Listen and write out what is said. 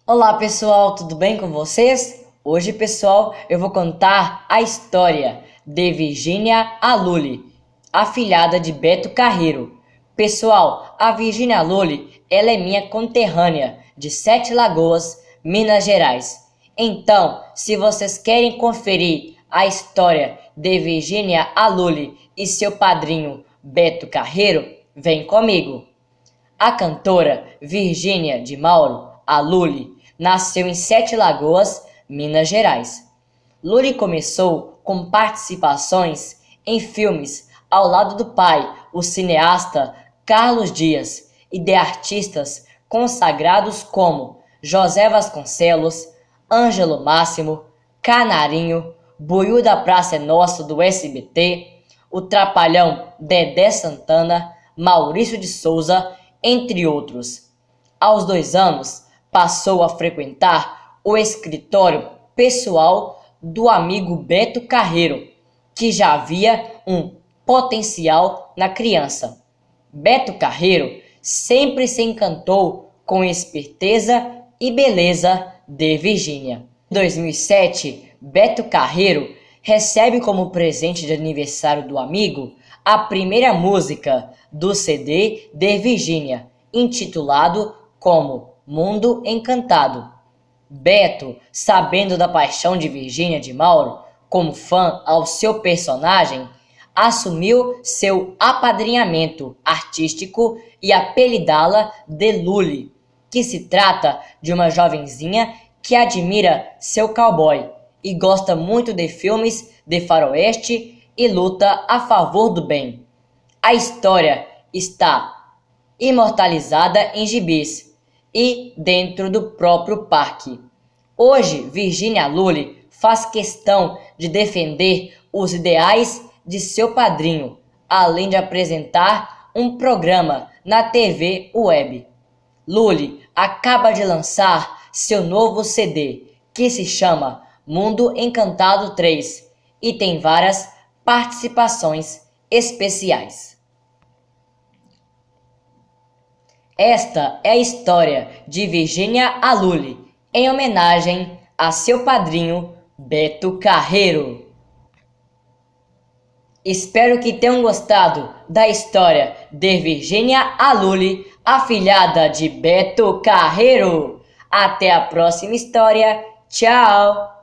Olá pessoal, tudo bem com vocês? Hoje, pessoal, eu vou contar a história de Virgínia Alulli, afilhada de Beto Carreiro. Pessoal, a Virgínia Alulli, ela é minha conterrânea de Sete Lagoas, Minas Gerais. Então, se vocês querem conferir a história de Virgínia Alulli e seu padrinho Beto Carreiro, vem comigo. A cantora Virgínia de Mauro Alulli nasceu em Sete Lagoas, Minas Gerais. Alulli começou com participações em filmes ao lado do pai, o cineasta Carlos Dias, e de artistas consagrados como José Vasconcelos, Ângelo Máximo, Canarinho, Buiú da Praça é Nossa do SBT, o Trapalhão Dedé Santana, Maurício de Souza, entre outros. Aos 2 anos, passou a frequentar o escritório pessoal do amigo Beto Carreiro, que já via um potencial na criança. Beto Carreiro sempre se encantou com a esperteza e beleza de Virgínia. Em 2007, Beto Carreiro recebe como presente de aniversário do amigo a primeira música do CD de Virgínia, intitulado como Mundo Encantado. Beto, sabendo da paixão de Virgínia de Mauro, como fã ao seu personagem, assumiu seu apadrinhamento artístico e apelidá-la de Lully, que se trata de uma jovenzinha que admira seu cowboy e gosta muito de filmes de faroeste e luta a favor do bem. A história está imortalizada em gibis e dentro do próprio parque. Hoje, Virgínia Alulli faz questão de defender os ideais de seu padrinho, além de apresentar um programa na TV web. Alulli acaba de lançar seu novo CD, que se chama Mundo Encantado 3, e tem várias participações especiais. Esta é a história de Virgínia Alulli, em homenagem a seu padrinho Beto Carreiro. Espero que tenham gostado da história de Virgínia Alulli, afilhada de Beto Carreiro. Até a próxima história. Tchau!